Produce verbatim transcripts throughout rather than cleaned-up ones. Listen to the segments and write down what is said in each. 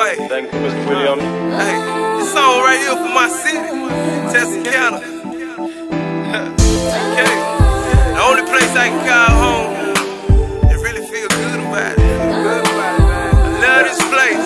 Hey. Thank you, Mister Williams. Hey, this song right here for my city, Texarkana. Okay. The only place I can call home and really feel good about it. Good about it, man. I love this place.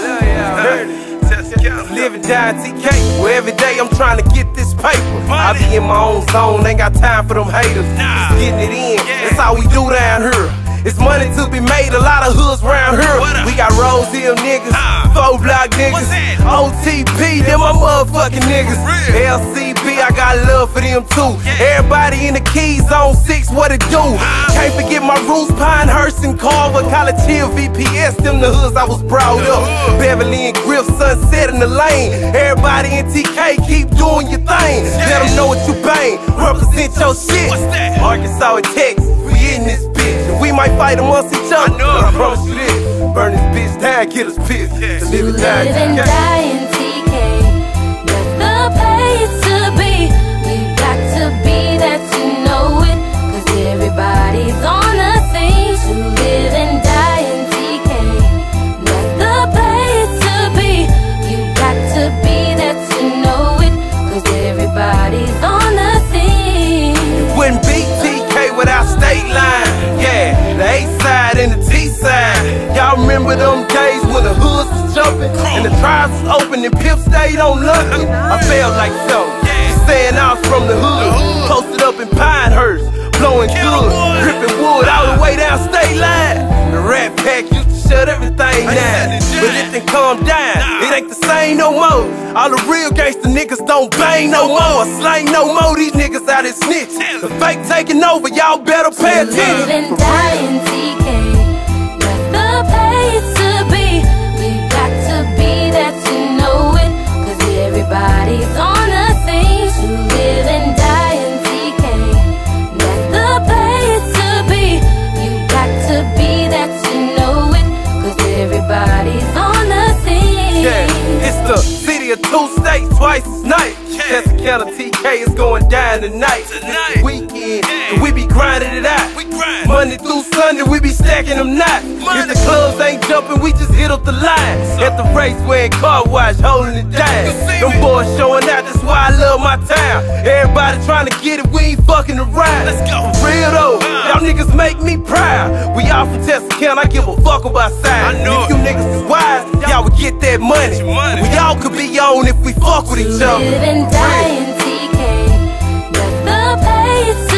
Texarkana. Live and die T K, where every day I'm trying to get this paper. I be in my own zone, ain't got time for them haters. Nah. Just getting it in, that's all we do down here. It's money to be made, a lot of hoods round here. We got Rose Hill niggas, uh, four block niggas, O T P, them my motherfucking niggas. L C B, I got love for them too. Yeah. Everybody in the Keys on six, what it do? Uh, Can't forget my roots, Pinehurst and Carver, College Hill, V P S, them the hoods I was brought up. Beverly and Griff, Sunset in the lane. Everybody in T K, keep doing your thing. Let them know what you bang, represent your shit. Arkansas and Texas, we in this bitch. We might fight amongst each other, I know, but I promise you this: burn this bitch down, get us pissed. Yeah. To live and die, live and die in T K. That's the place to be. You got to be there to know it, cause everybody's on the scene. To live and die in T K. That's the place to be. You got to be there to know it, cause everybody's on the scene. It wouldn't be T K without State Line. Yeah, the A side and the T side. Y'all remember them days when the hoods was jumping and the tribes was open and Pip stayed on London? I felt like something. Just saying I was from the hood, posted up in Pinehurst, blowing good, gripping wood all the way down State Line. The Rat Pack used to shut everything down, but it done calm down. It ain't the same no more. All the real gangsta niggas don't bang no more, slang no more. These niggas out here snitch. The fake taking over, y'all better pay attention. Live and die in T K. That's the place to be. You got to be there to know it, cause everybody's on the scene. To live and die in T K. That's the place to be. You got to be there to know it, cause everybody's on the scene. Yeah, it's the city of two states, twice as night. Texarkana T K is going down tonight. Tonight. It's the weekend, yeah. And we be grinding it out. We grind. Monday through Sunday, we be stacking them knots. If the clubs ain't jumping, we just hit up the line. So, at the raceway and car wash, holding it down. Them boys showing out, that's why I love my town. Everybody trying to get it, we ain't fucking around. Let's go. For real though, y'all niggas make me proud. We all from Texarkana, I give a fuck about size. I know. If you niggas is wise, y'all would get that money. money. We all could be on if we fuck with each other. Live and die in T K. That's the place